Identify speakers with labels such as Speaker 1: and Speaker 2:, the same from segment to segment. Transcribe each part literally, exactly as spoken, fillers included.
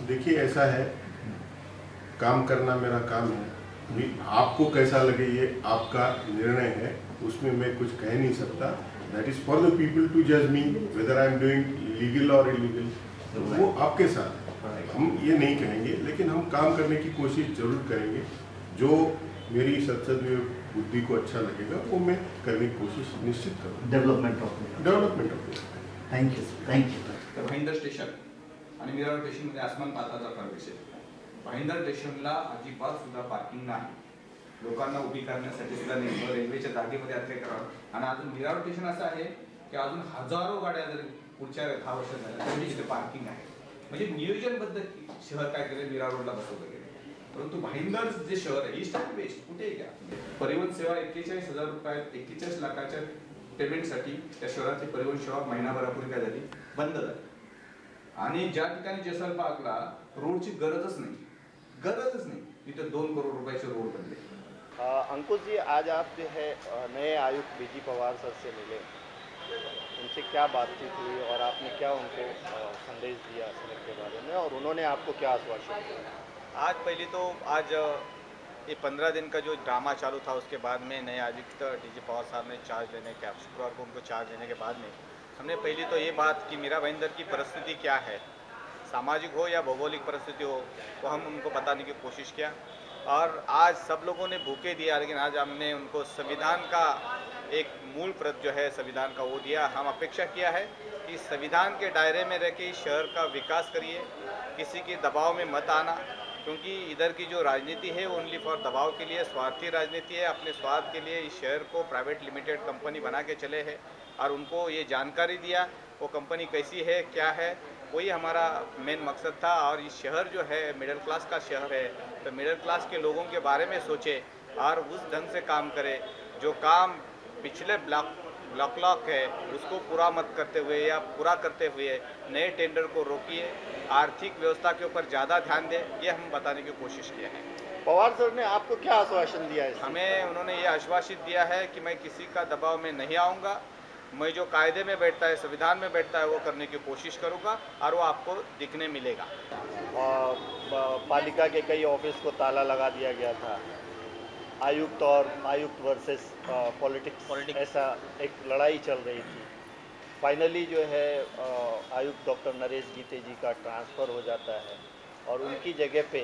Speaker 1: देखिए ऐसा है, काम करना मेरा काम है। भी आपको कैसा लगे ये आपका निर्णय है, उसमें मैं कुछ कह नहीं सकता। That is for the people to जज me whether I am doing legal और इलीगल। तो वो आपके साथ है, हम ये नहीं कहेंगे, लेकिन हम काम करने की कोशिश जरूर करेंगे। जो मेरी सदसद्य बुद्धि को अच्छा लगेगा वो मैं करने की कोशिश निश्चित करूँगा।
Speaker 2: Development of
Speaker 1: development of
Speaker 2: thank you thank you
Speaker 3: तर भाईंदर स्टेशन आणि मिरावळ स्टेशनमध्ये आसमान पाताळाचा फरक दिसेल. भाईंदर स्टेशनला अजिबात सुद्धा पार्किंग नाही, लोकांना उभी करण्यासाठी सुद्धा नाही, रेल्वेच्या जागेमध्ये अत्याचार करावा. आणि अजून मिरावळ स्टेशन असं आहे की अजून हजारो गाड्या जर पुढच्या दहा वर्षात झाल्या तरी तिथे पार्किंग आहे. म्हणजे नियोजनबद्ध शहर काय केलं, मिरावळ रोडला बसवलं गेलं. परंतु भाईंदर जे शहर आहे ईस्ट आणि वेस्ट कुठेही घ्या, परिवहन सेवा एक्केचाळीस हजार रुपयात एक्केचाळीस लाखाच्या पेमेंटसाठी त्या शहराची परिवहन सेवा महिनाभरापूर्वी काय झाली, बंद झाली. आणि ज्या ठिकाणी जेसल पार्कला रोडची गरजच नाही, गरजच नाही, तिथे दोन करोड रुपयाचे रोड बनले.
Speaker 4: अंकुश जी, आज आप जो है नए आयुक्त बीजी पवार सर से मिले, उनसे क्या बातचीत हुई और आपने क्या उनको संदेश दिया सड़क के बारे में, और उन्होंने आपको क्या आश्वासन दिया?
Speaker 5: आज पहले तो आज ये पंद्रह दिन का जो ड्रामा चालू था, उसके बाद में नए आयुक्त डीजी पवार साहब ने चार्ज लेने के शुक्रवार को उनको चार्ज लेने के बाद में हमने पहली तो ये बात कि मीरा भाईंदर की परिस्थिति क्या है, सामाजिक हो या भौगोलिक परिस्थिति हो, वो हम उनको बताने की कोशिश किया. और आज सब लोगों ने भूखे दिया, लेकिन आज हमने उनको संविधान का एक मूल प्रत जो है संविधान का वो दिया. हम अपेक्षा किया है कि संविधान के दायरे में रह के शहर का विकास करिए, किसी के दबाव में मत आना, क्योंकि इधर की जो राजनीति है वो ओनली फॉर दबाव के लिए, स्वार्थी राजनीति है. अपने स्वार्थ के लिए इस शहर को प्राइवेट लिमिटेड कंपनी बना के चले हैं और उनको ये जानकारी दिया वो कंपनी कैसी है क्या है, वही हमारा मेन मकसद था. और ये शहर जो है मिडिल क्लास का शहर है, तो मिडिल क्लास के लोगों के बारे में सोचे और उस ढंग से काम करे. जो काम पिछले ब्लॉक ब्लॉक लॉक है उसको पूरा मत करते हुए या पूरा करते हुए नए टेंडर को रोकिए, आर्थिक व्यवस्था के ऊपर ज़्यादा ध्यान दें, ये हम बताने की कोशिश किया है.
Speaker 4: पवार सर ने आपको क्या आश्वासन दिया है?
Speaker 5: हमें उन्होंने ये आश्वासित दिया है कि मैं किसी का दबाव में नहीं आऊँगा, मैं जो कायदे में बैठता है, संविधान में बैठता है, वो करने की कोशिश करूँगा और वो आपको दिखने मिलेगा.
Speaker 4: पालिका के कई ऑफिस को ताला लगा दिया गया था, आयुक्त और आयुक्त वर्सेस पॉलिटिक्स ऐसा एक लड़ाई चल रही थी. फाइनली जो है आयुक्त डॉक्टर नरेश गीते जी का ट्रांसफ़र हो जाता है और उनकी जगह पे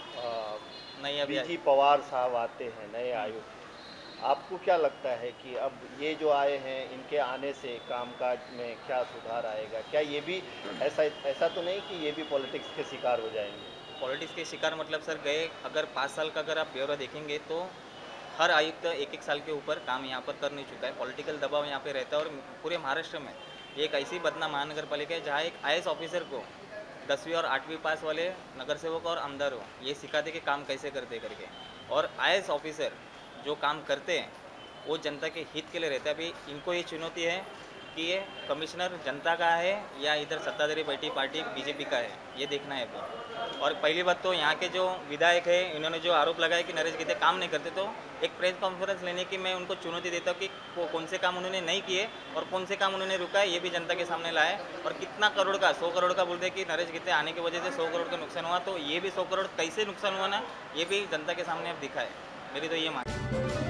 Speaker 4: बीजी पवार साहब आते हैं, नए आयुक्त. आपको क्या लगता है कि अब ये जो आए हैं इनके आने से कामकाज में क्या सुधार आएगा? क्या ये भी ऐसा ऐसा तो नहीं कि ये भी पॉलिटिक्स के शिकार हो जाएंगे?
Speaker 6: पॉलिटिक्स के शिकार मतलब सर गए अगर पाँच साल का अगर आप ब्यौरा देखेंगे तो हर आयुक्त एक एक साल के ऊपर काम यहाँ पर कर नहीं चुका है. पॉलिटिकल दबाव यहाँ पे रहता है और पूरे महाराष्ट्र में एक ऐसी बदनाम महानगर पालिका है जहाँ एक आई ए एस ऑफिसर को दसवीं और आठवीं पास वाले नगर सेवक और आमदार हो ये सिखाते कि काम कैसे करते करके. और आई ए एस ऑफिसर जो काम करते हैं वो जनता के हित के लिए रहता है. अभी इनको ये चुनौती है कि ये कमिश्नर जनता का है या इधर सत्ताधारी बैठी पार्टी बीजेपी का है, ये देखना है अभी. और पहली बात तो यहाँ के जो विधायक है इन्होंने जो आरोप लगाया कि नरेश गीते काम नहीं करते, तो एक प्रेस कॉन्फ्रेंस लेने की मैं उनको चुनौती देता हूँ कि कौन से काम उन्होंने नहीं किए और कौन से काम उन्होंने रुका है, ये भी जनता के सामने लाए. और कितना करोड़ का, सौ करोड़ का बोलते हैं कि नरेश गीते आने की वजह से सौ करोड़ का नुकसान हुआ, तो ये भी सौ करोड़ कैसे नुकसान हुआ ना, ये भी जनता के सामने अब दिखा है. मेरी तो ये मांग है.